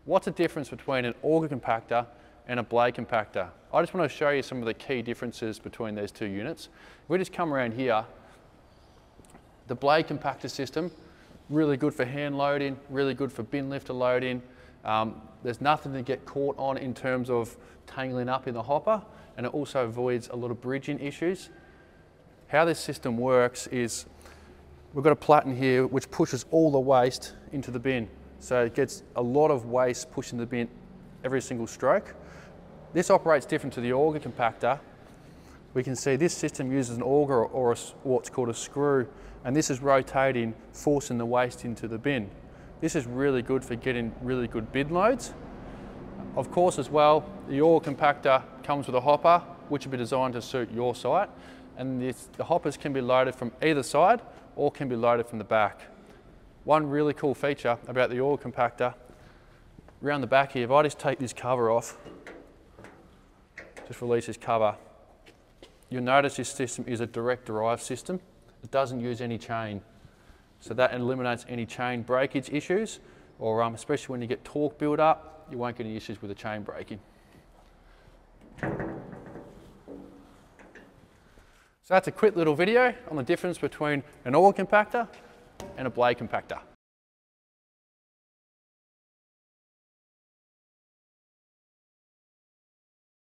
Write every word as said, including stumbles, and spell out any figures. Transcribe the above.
what's the difference between an auger compactor and a blade compactor? I just want to show you some of the key differences between these two units. If we just come around here, the blade compactor system, really good for hand loading, really good for bin lifter loading. Um, there's nothing to get caught on in terms of tangling up in the hopper, and it also avoids a lot of bridging issues. How this system works is we've got a platen here which pushes all the waste into the bin. So it gets a lot of waste pushed in the bin every single stroke. This operates different to the auger compactor. We can see this system uses an auger or a, what's called a screw, and this is rotating, forcing the waste into the bin. This is really good for getting really good bin loads. Of course as well, the auger compactor comes with a hopper which will be designed to suit your site, and this, the hoppers can be loaded from either side or can be loaded from the back. One really cool feature about the auger compactor, around the back here, if I just take this cover off, just release this cover, you'll notice this system is a direct drive system. It doesn't use any chain. So that eliminates any chain breakage issues, or um, especially when you get torque build up, you won't get any issues with the chain braking. So that's a quick little video on the difference between an auger compactor and a blade compactor.